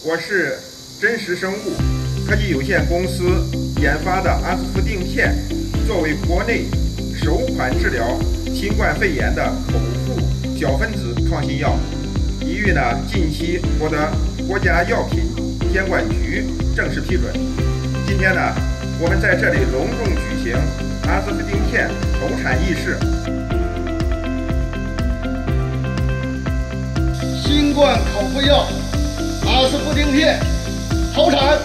我是真实生物科技有限公司研发的阿斯福定片，作为国内首款治疗新冠肺炎的口服小分子创新药，已于近期获得国家药品监管局正式批准。今天我们在这里隆重举行阿斯福定片投产仪式。 新冠口服药阿斯福定片投产。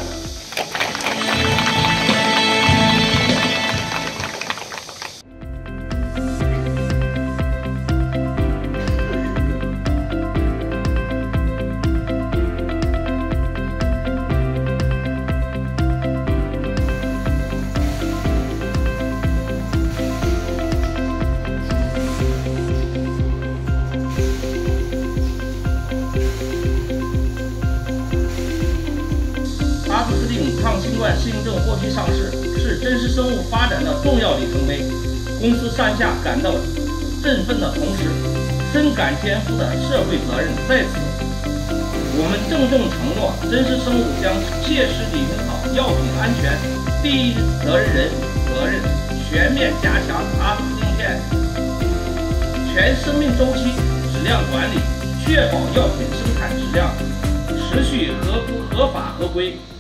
阿斯福定抗新冠适应症获批上市，是真实生物发展的重要里程碑。公司上下感到振奋的同时，深感肩负的社会责任在此。我们郑重承诺，真实生物将切实履行好药品安全第一责任人责任，全面加强阿斯福定片全生命周期质量管理，确保药品生产质量持续合法合规。